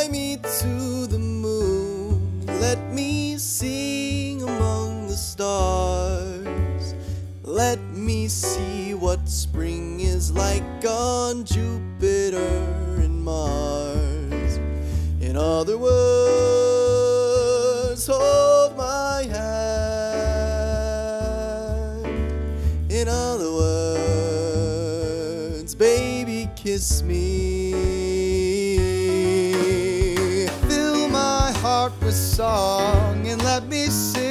Fly me to the moon, let me sing among the stars. Let me see what spring is like on Jupiter and Mars. In other words, hold my hand. In other words, baby, kiss me. Fill my heart with song and let me sing